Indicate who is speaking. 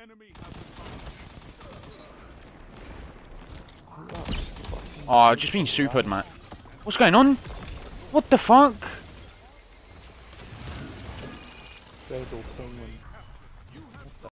Speaker 1: Oh, I've just been supered, man. What's going on? What the fuck?
Speaker 2: There's all ping and